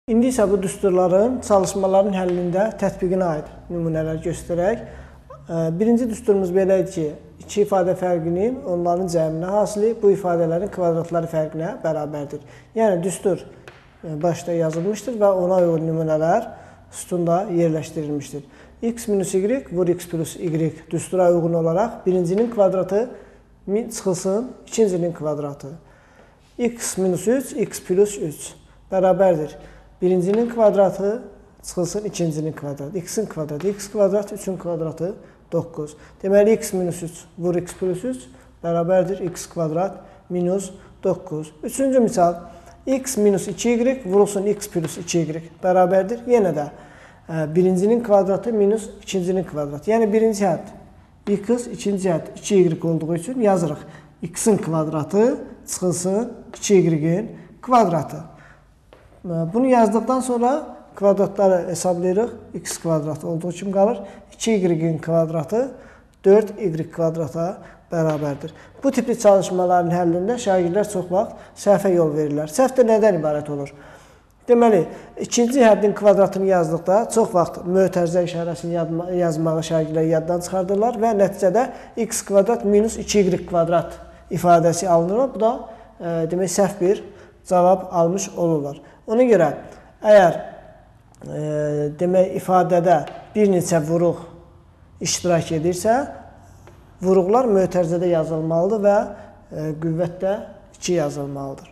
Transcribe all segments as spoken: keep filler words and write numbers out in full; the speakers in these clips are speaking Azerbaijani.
İndi isə bu düsturların çalışmaların həllində tətbiqinə aid nümunələr göstərək. Birinci düsturumuz belə idi ki, iki ifadə fərqinin onların cəminə hasili bu ifadələrin kvadratları fərqinə bərabərdir. Yəni, düstur başda yazılmışdır və ona uyğun nümunələr sütunda yerləşdirilmişdir. X minus Y vur X plus Y düstura uyğun olaraq birincinin kvadratı çıxılsın ikincinin kvadratı. X minus üç, X plus üç bərabərdir. Birincinin kvadratı çıxılsın ikincinin kvadratı. X'in kvadratı, X kvadrat, üçün kvadratı doqquz. Deməli, X minus üç vur X plus üç bərabərdir. X kvadrat minus doqquz. Üçüncü misal. X minus iki Y vurulsun X plus iki Y bərabərdir. Yenə də birincinin kvadratı minus ikincinin kvadratı. Yəni, birinci hədd X, ikinci hədd iki Y olduğu üçün yazırıq. X'in kvadratı çıxılsın iki Y-in kvadratı. Bunu yazdıqdan sonra kvadratları hesablayırıq. X kvadrat olduğu kimi qalır. iki Y-in kvadratı dörd Y kvadrata bərabərdir. Bu tipli çalışmaların həllində şagirdlər çox vaxt səhvə yol verirlər. Səhv də nədən ibarət olur? Deməli, ikinci həddin kvadratını yazdıqda çox vaxt mötərizə işarəsini yazmağı şagirdlər yaddan çıxardırlar və nəticədə X kvadrat minus iki Y kvadrat ifadəsi alınır. Bu da demək, səhv bir cavab almış olurlar. Ona görə, əgər e, demək, ifadədə bir neçə vuruq iştirak edirsə, vuruqlar mötərizədə yazılmalıdır və e, qüvvətdə iki yazılmalıdır.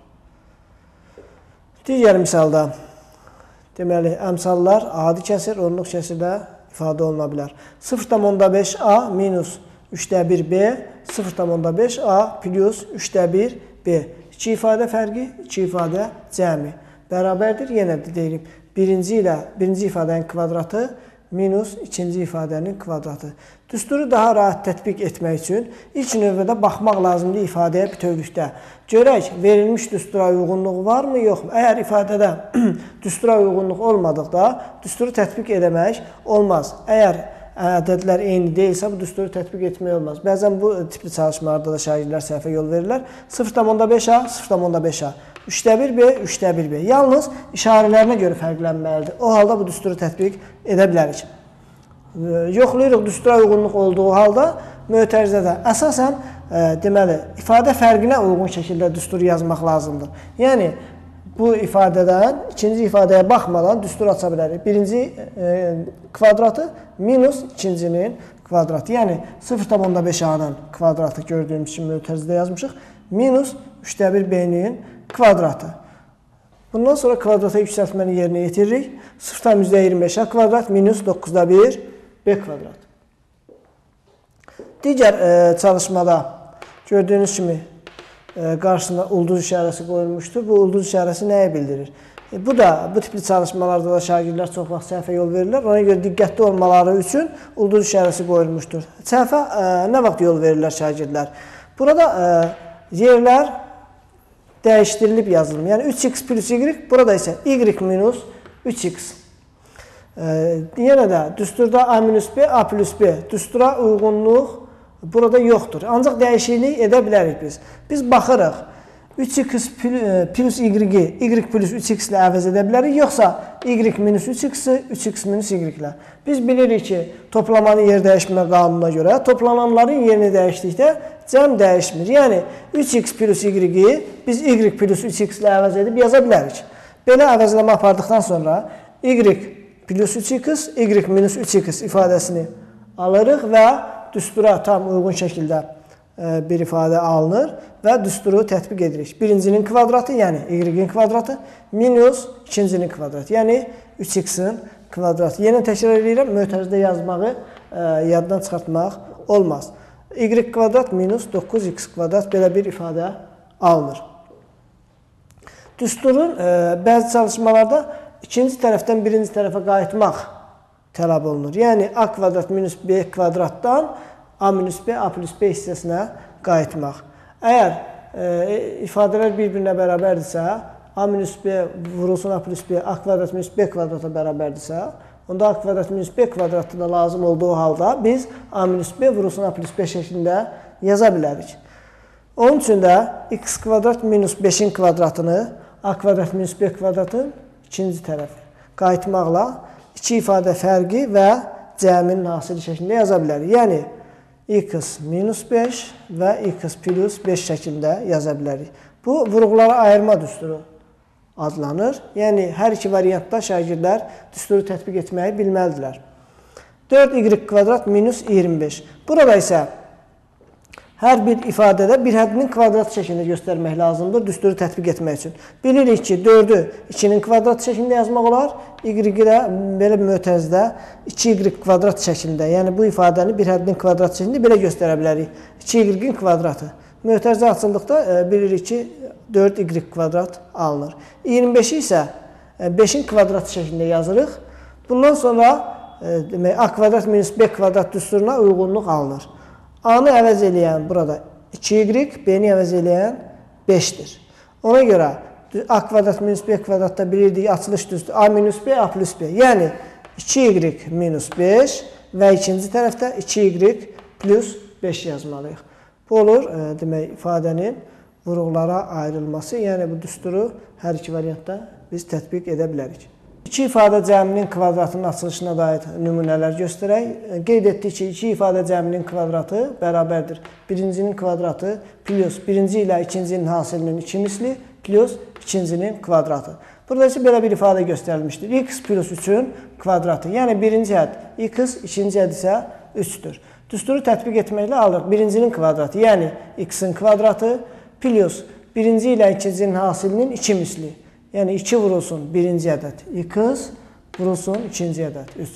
Digər misalda, deməli, əmsallar adi kəsir, onluq kəsirdə ifadə oluna bilər. sıfır tam onda beş A minus üçdə bir B, sıfır tam onda beş A plus üçdə bir B. İki ifadə fərqi, iki ifadə cəmi. Bərabərdir. Yenə də deyilim, birinci ilə birinci ifadənin kvadratı minus ikinci ifadənin kvadratı. Düsturu daha rahat tətbiq etmək üçün ilk növbədə baxmaq lazımdır ifadəyə bütövlükdə. Görək, verilmiş düstura uyğunluğu varmı, yoxmu? Əgər ifadədə düstura uyğunluq olmadıqda düsturu tətbiq etmək olmaz. Əgər ədədlər eyni deyilsə, bu düsturu tətbiq etmək olmaz. Bəzən bu tipli çalışmalarda da şagirdlər səhvə yol verirlər. sıfır tam onda beş A, sıfır tam onda beş A. üçdə bir B, üçdə bir B. Yalnız işarələrinə görə fərqlənməlidir. O halda bu düsturu tətbiq edə bilərik. Yoxlayırıq düstura uyğunluq olduğu halda mötərizədə əsasən e, deməli, ifadə fərqinə uyğun şəkildə düsturu yazmaq lazımdır. Yəni, bu ifadədən ikinci ifadəyə baxmadan düstur aça bilərik. Birinci e, kvadratı minus ikincinin kvadratı. Yəni, sıfır tam onda beş A'nın kvadratı gördüyümüz kimi mötərizədə yazmışıq. Minus üçdə bir B'nin kvadratı. Bundan sonra kvadrata yüksəltməni yerinə yetiririk. sıfır tam yüzdə iyirmi beş A kvadrat minus doqquzda bir B kvadrat. Digər e, çalışmada gördüyünüz kimi e, qarşısında ulduz işarəsi qoyulmuşdur. Bu ulduz işarəsi nəyə bildirir? E, bu da bu tipli çalışmalarda da şagirdlər çox vaxt səhvə yol verirlər. Ona görə diqqətli olmaları üçün ulduz işarəsi qoyulmuşdur. Səhvə e, nə vaxt yol verirlər şagirdlər? Burada e, yerlər dəyişdirilib yazılır. Yəni, üç X plus Y, burada isə Y minus üç X. E, yenə də düsturda A minus B, A plus B. Düstura uyğunluq burada yoxdur. Ancaq dəyişiklik edə bilərik biz. Biz baxırıq, üç X plus Y-i Y plus üç X ilə əvəz edə bilərik, yoxsa Y minus üç X-i üç X minus Y ilə. Biz bilirik ki, toplamanın yer dəyişmə qanununa görə toplananların yerini dəyişdikdə cəm dəyişmir. Yəni, üç X plus Y-i biz Y plus üç X ilə əvəz edib yaza bilərik. Belə əvəzləmə apardıqdan sonra Y plus üç X, Y minus üç X ifadəsini alırıq və düstura tam uyğun şəkildə bir ifadə alınır və düsturu tətbiq edirik. Birincinin kvadratı, yəni Y-in kvadratı minus ikincinin kvadratı, yəni üç X-in kvadratı. Yenə təkrar edirəm, mötərizədə yazmağı e, yaddan çıxartmaq olmaz. Y kvadrat minus doqquz X kvadrat belə bir ifadə alınır. Düsturun e, bəzi çalışmalarda ikinci tərəfdən birinci tərəfə qayıtmaq tələb olunur. Yəni, A kvadrat minus B kvadratdan A minus B, A plus B hissəsinə qayıtmaq. Əgər e, ifadələr bir-birinə bərabərdirsə, A minus B vurulsun A plus B, A kvadrat minus B kvadrata bərabərdirsə, onda A kvadrat minus B kvadratı da lazım olduğu halda biz A minus B vurulsun A plus B şəklində yaza bilərik. Onun üçün də X kvadrat minus beşin kvadratını A kvadrat minus B kvadratın ikinci tərəfə qayıtmaqla iki ifadə fərqi və cəminin hasili şəklində yaza bilərik. Yəni, x minus beş və x plus beş şəklində yaza bilərik. Bu, vurğulara ayırma düsturu adlanır. Yəni, hər iki variantda şagirdlər düsturu tətbiq etməyi bilməlidirlər. dörd y kvadrat minus iyirmi beş. Burada isə hər bir ifadədə bir həddinin kvadrat şəklində göstərmək lazımdır düsturu tətbiq etmək üçün. Bilirik ki, dördü ikinin kvadrat şəklində yazmaq olar, y-i də belə bir mötərizədə iki y kvadrat şəklində, yəni bu ifadəni bir həddinin kvadrat şəklində belə göstərə bilərik. iki y-in kvadratı. Mötərizə açıldıqda bilirik ki, dörd y kvadrat alınır. iyirmi beşi isə beşin kvadrat şəklində yazırıq. Bundan sonra demək, a kvadrat minus b kvadrat düsturuna uyğunluq alınır. A-nı əvəz eləyən burada iki y, b-ni əvəz eləyən beşdir. Ona görə a kvadrat minus b kvadratda bilirdik açılış düstur a minus b, a plus b. Yəni iki y minus beş və ikinci tərəfdə iki y plus beş yazmalıyıq. Bu olur demək, ifadənin vurğulara ayrılması. Yəni bu düsturu hər iki variantda biz tətbiq edə bilərik. İki ifadə cəminin kvadratının açılışına dair nümunələr göstərək. Qeyd etdik ki, iki ifadə cəminin kvadratı bərabərdir. Birincinin kvadratı plus birinci ilə ikincinin hasilinin iki misli plus ikincinin kvadratı. Burada isə belə bir ifadə göstərilmişdir. X plus üçün kvadratı. Yəni birinci hədd x, ikinci hədd isə üçdür. Düsturu tətbiq etməklə alırıq. Birincinin kvadratı, yəni x-in kvadratı plus birinci ilə ikincinin hasilinin iki misli. Yəni iki vurulsun birinci ədəd x, vurulsun ikinci ədəd üç.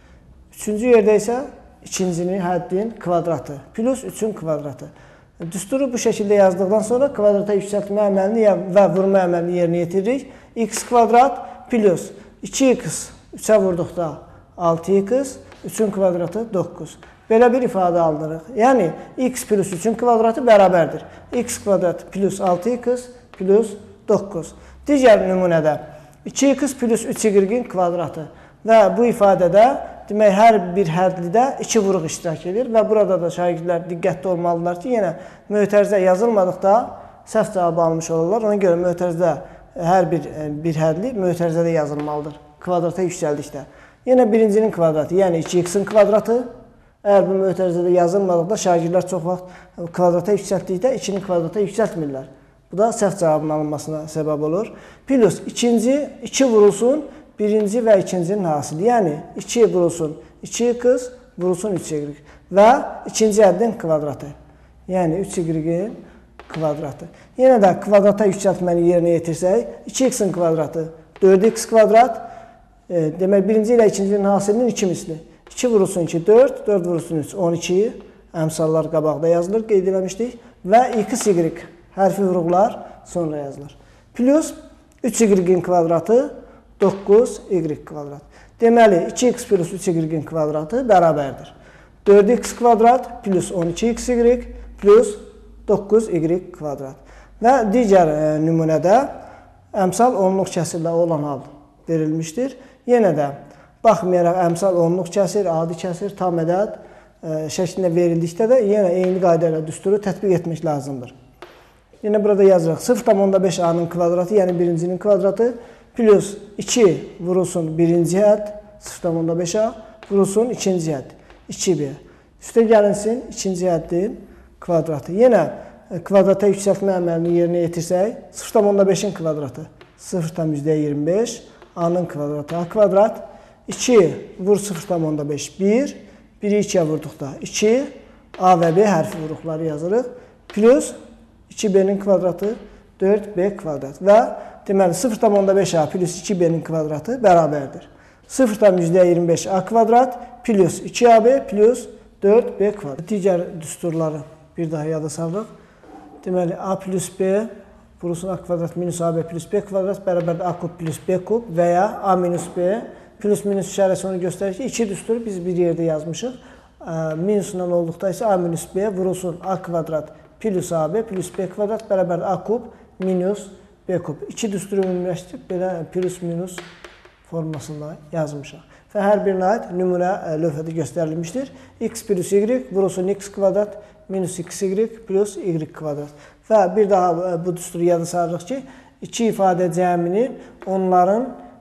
Üçüncü yerdə isə ikincinin həddin kvadratı plus üçün kvadratı. Düsturu bu şəkildə yazdıqdan sonra kvadrata yüksəltmə əməlini və vurma əməlini yerinə yetiririk. X kvadrat plus iki x üçə vurduqda altı x, üçün kvadratı doqquz. Belə bir ifadə alınırıq. Yəni x plus üçün kvadratı bərabərdir. X kvadrat plus altı x plus doqquz. Digər nümunədə iki x plus üç y-in kvadratı və bu ifadədə demək, hər bir hədlidə iki vuruq iştirak edir və burada da şagirdlər diqqətli olmalıdırlar ki, yenə mötərizə yazılmadıqda səhv cavabı almış olurlar. Ona görə mötərizədə hər bir, bir hədli mötərizədə yazılmalıdır kvadrata yüksəldikdə. Yenə birincinin kvadratı, yəni iki x-in kvadratı. Əgər bu mötərizədə yazılmadıqda şagirdlər çox vaxt kvadrata yüksəltdikdə ikinin kvadrata yüksəltmirlər. Bu da səhv cavabının alınmasına səbəb olur. Plus ikinci, iki vurulsun birinci və ikincinin hasili. Yəni iki vurulsun iki x, vurulsun üç y və ikinci həddin kvadratı. Yəni üç y-in kvadratı. Yenə də kvadrata yüksəltməni yerinə yetirsək, iki x-in kvadratı dörd x kvadrat. E, demək, birinci ilə ikincinin hasilinin iki misli. iki vurulsun iki, dörd, dörd vurulsun üç, on iki. Əmsallar qabaqda yazılır, qeyd eləmişdik. Və x, y hərfi vurğular sonra yazılır. Plus üç y-in kvadratı doqquz y kvadrat. Deməli, iki x plus üç y-in kvadratı bərabərdir. dörd x kvadrat plus on iki x y plus doqquz y kvadrat. Və digər e, nümunədə əmsal onluq kəsirlə olan hal verilmişdir. Yenə də baxmayaraq əmsal onluq kəsir, adi kəsir, tam ədəd e, şəklində verildikdə də yenə eyni qayda ilə düsturu tətbiq etmək lazımdır. Yenə burada yazırıq. sıfır tam onda beş a-nın kvadratı, yəni birincinin kvadratı plus iki vurulsun birinci hədd, sıfır tam onda beş a, vurulsun ikinci hədd, iki b. Üstə gəlinsin ikinci həddin kvadratı. Yenə kvadrata yüksəltmə əməlini yerinə yetirsək, sıfır tam onda beşin kvadratı, sıfır tam yüzdə iyirmi beş, a-nın kvadratı, a kvadrat, iki vur sıfır tam onda beş, bir, biri ikiyə vurduqda iki, a və b hərfi vuruqları yazırıq, plus iki b-nin kvadratı dörd b kvadrat və deməli sıfır tam onda beş a plus iki b-nin kvadratı bərabərdir. sıfır tam yüzdə iyirmi beş a kvadrat plus iki a b plus dörd b kvadrat. Digər düsturları bir daha yada salırıq. Deməli a plus b vurulsun a kvadrat minus a b plus b kvadrat bərabərdir a kub plus b kub və ya a minus b plus minus işarəsi onu göstərir ki, iki düsturu biz bir yerdə yazmışıq. Minusundan olduqda isə a minus b vurulsun a kvadrat plus a b plus b kvadrat bərabər a kub minus b kub. İki düsturu ümumiləşdirib belə plus minus formasında yazmışıq. Və hər birinə aid nümunə lövhədə göstərilmişdir. X plus y vurulsun x kvadrat minus x y plus y kvadrat. Və bir daha bu düsturu yada salırıq ki, iki ifadə cəminin onların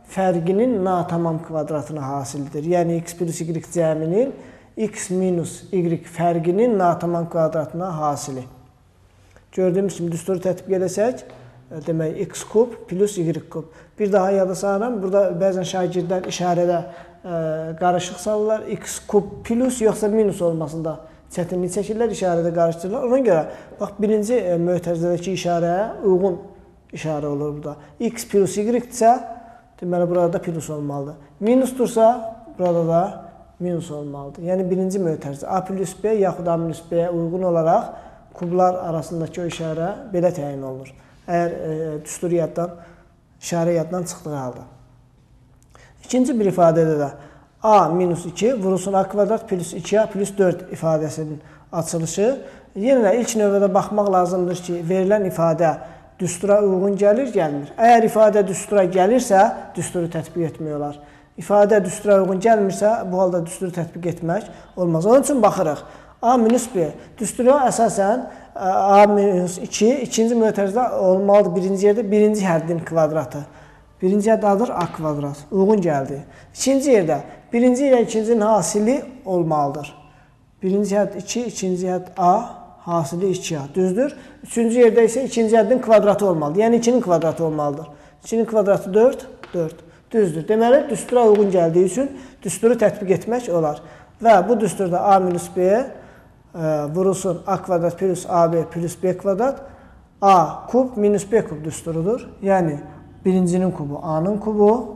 fərqinin natamam kvadratına hasildir. Yəni x plus y cəminin x minus y fərqinin natamam kvadratına hasili. Gördüyümüz kimi düsturu tətbiq edəsək, demək x kub plus y kub. Bir daha yada salıram. Burada bəzən şagirdlər işarədə ə, qarışıq salırlar. X kub plus yoxsa minus olmasında çətinlik çəkirlər, işarədə qarışdırırlar. Ona görə bax birinci ə, mötərizədəki işarəyə uyğun işarə olur burada. X plus y isə deməli burada da plus olmalıdır. Minusdursa burada da minus olmalıdır. Yəni birinci mötərizə A plus B yaxud A minus B-yə uyğun olaraq kublar arasındakı o işarə belə təyin olunur. Əgər e, düstur yaddan, işarə yaddan çıxdığı halda. İkinci bir ifadədə də A minus iki vurulsun A kvadrat plus iki A plus dörd ifadəsinin açılışı. Yenə də ilk növbədə baxmaq lazımdır ki, verilən ifadə düstura uyğun gəlir, gəlmir. Əgər ifadə düstura gəlirsə, düsturu tətbiq etmək olar. İfadə düstura uyğun gəlmirsə, bu halda düsturu tətbiq etmək olmaz. Onun üçün baxırıq. A minus B. Düstura əsasən A minus iki, ikinci mötərizədə olmalıdır. Birinci yerdə birinci həddin kvadratı. Birinci hədd adır A kvadrat. Uyğun gəldi. İkinci yerdə birinci ilə ikincinin hasili olmalıdır. Birinci hədd iki, ikinci hədd A, hasili iki A. Düzdür. Üçüncü yerdə isə ikinci həddin kvadratı olmalıdır. Yəni ikinin kvadratı olmalıdır. ikinin kvadratı dörd, dörd. Düzdür. Deməli, düstura uyğun gəldiyi üçün düsturu tətbiq etmək olar. Və bu düsturda A minus B vurulsun A kvadrat plus A B plus B kvadrat A kub minus B kub düsturudur. Yəni birincinin kubu A'nın kubu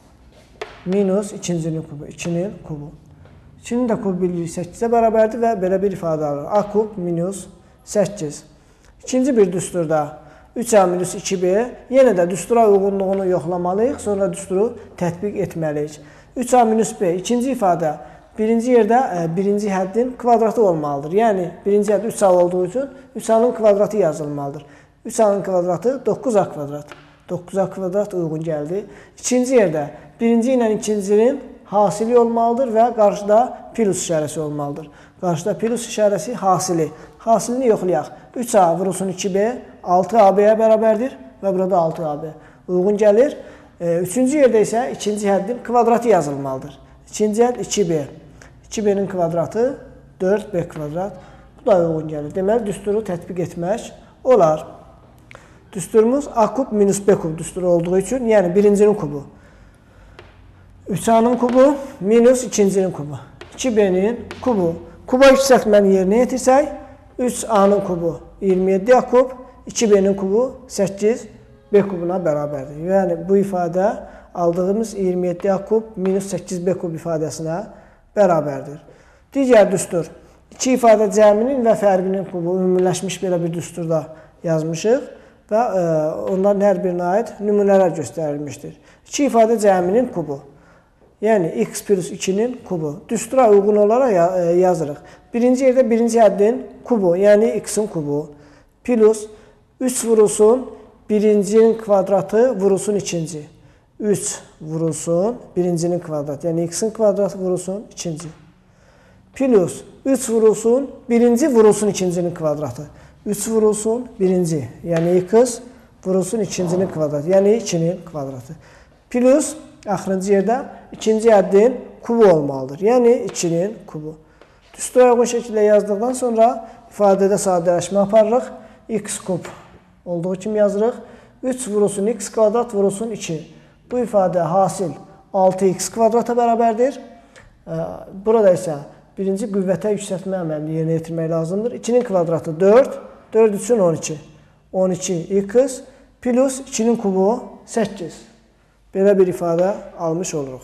minus ikincinin kubu, ikinin kubu. ikinin də kubu bilirik səkkizə bərabərdir və belə bir ifadə alır. A kub minus səkkiz. İkinci bir düsturda üç A minus iki B yenə də düstura uyğunluğunu yoxlamalıyıq, sonra düsturu tətbiq etməliyik. üç A minus B ikinci ifadə birinci yerdə e, birinci həddin kvadratı olmalıdır. Yəni birinci hədd üç A olduğu üçün üç A'nın kvadratı yazılmalıdır. üç A'nın kvadratı doqquz A kvadrat. doqquz A kvadrat uyğun gəldi. İkinci yerdə birinci ilə ikincinin hasili olmalıdır və qarşıda plus işarəsi olmalıdır. Qarşıda plus işarəsi hasili. Hasilini yoxlayaq. üç A vurulsun iki B altı A B'yə bərabərdir və burada altı A B uyğun gəlir. E, üçüncü yerdə isə ikinci həddin kvadratı yazılmalıdır. İkinci hədd iki B. iki B'nin kvadratı dörd B kvadrat. Bu da uyğun gəlir. Deməli, düsturu tətbiq etmək olar. Düsturumuz A kub minus B kub düsturu olduğu üçün, yəni birincinin kubu. üç A'nın kubu minus ikincinin kubu. iki B'nin kubu. Kuba yüksəltməni yerinə yetirsək, üç A'nın kubu iyirmi yeddi A kub, iki B'nin kubu səkkiz B kubuna bərabərdir. Yəni bu ifadə aldığımız iyirmi yeddi A kub minus səkkiz B kub ifadəsinə bərabərdir. Digər düstur. İki ifadə cəminin və fərqinin kubu ümumiləşmiş belə bir düsturda yazmışıq və e, onların hər birinə aid nümunələr göstərilmişdir. İki ifadə cəminin kubu. Yəni x plus ikinin kubu. Düstura uyğun olaraq yazırıq. Birinci yerdə birinci həddin kubu, yəni x'in kubu. Plus üç vurulsun birincinin kvadratı vurulsun ikinci. üç vurulsun birincinin kvadratı. Yəni x'in kvadratı vurulsun ikinci. Plus üç vurulsun birinci vurulsun ikincinin kvadratı. üç vurulsun birinci. Yəni x vurulsun ikincinin kvadratı. Yəni ikinin kvadratı. Plus axırıncı yerdə ikinci həddin kubu olmalıdır. Yəni ikinin kubu. Düstura uyğun şəkildə yazdıqdan sonra ifadədə sadələşmə aparırıq. X kub olduğu kimi yazırıq. üç vurulsun x kvadrat vurulsun iki. Bu ifadə hasil altı x kvadrata bərabərdir. Burada isə birinci qüvvətə yüksəltmə əməlini yerinə yetirmək lazımdır. ikinin kvadratı dörd. dörd üçün on iki. on iki x plus ikinin kubu səkkiz. Belə bir ifadə almış oluruq.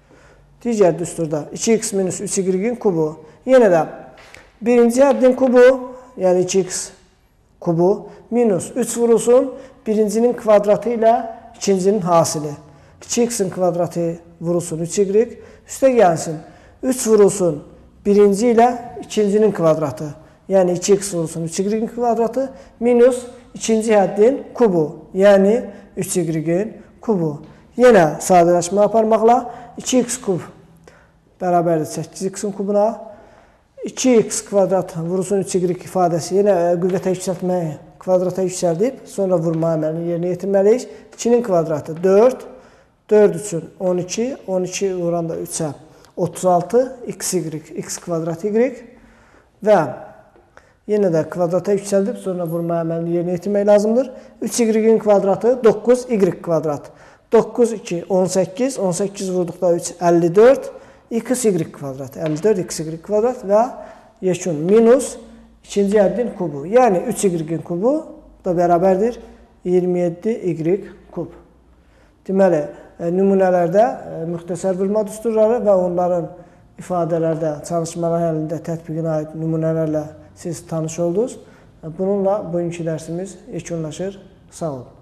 Digər düsturda iki x minus üç y'in kubu. Yenə də birinci həddin kubu, yəni iki x kubu minus üç vurulsun birincinin kvadratı ilə ikincinin hasili. iki x'in kvadratı vurulsun üç y. Üstə gəlsin üç vurulsun birinci ilə ikincinin kvadratı. Yəni iki x vurulsun üç y'in kvadratı minus ikinci həddin kubu. Yəni üç y'in kubu. Yenə sadələşmə aparmaqla iki x kub bərabərdir səkkiz x'in kubuna. iki x kvadrat vurulsun üç y ifadəsi yenə qüvvətə yüksəltməyi kvadrata yüksəldib sonra vurma əməlini yerinə yetirməliyik. ikinin kvadratı dörd. dörd üçün on iki, on iki vuranda üçə otuz altı, x, y, x kvadrat y və yenə də kvadrata yüksəldib, sonra vurma əməlini yerinə yetirmək lazımdır. üç y-in kvadratı doqquz y kvadrat. doqquz, iki, on səkkiz, on səkkiz vurduqda üç, əlli dörd, x, y kvadrat. əlli dörd, x, y kvadrat və yekun minus ikinci həddin kubu. Yəni üç y-in kubu da bərabərdir iyirmi yeddi y kub. Deməli, nümunələrdə müxtəsər vurma düsturları və onların ifadələrdə, çalışmalar həlində tətbiqinə aid nümunələrlə siz tanış oldunuz. Bununla bugünkü dərsimiz yekunlaşır. Sağ olun.